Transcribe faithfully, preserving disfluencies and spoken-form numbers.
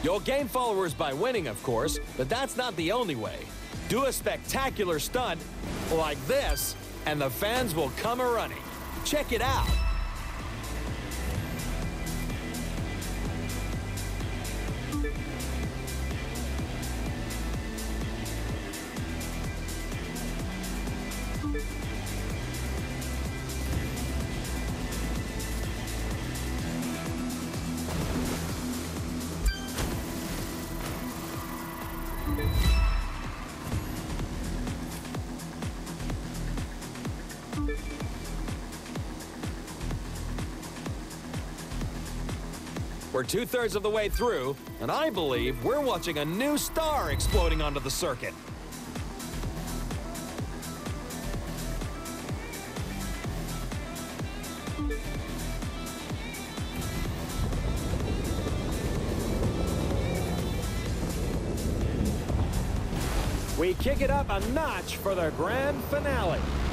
You'll gain followers by winning, of course, but that's not the only way. Do a spectacular stunt like this, and the fans will come a-running. Check it out. We're two-thirds of the way through, and I believe we're watching a new star exploding onto the circuit. We kick it up a notch for the grand finale.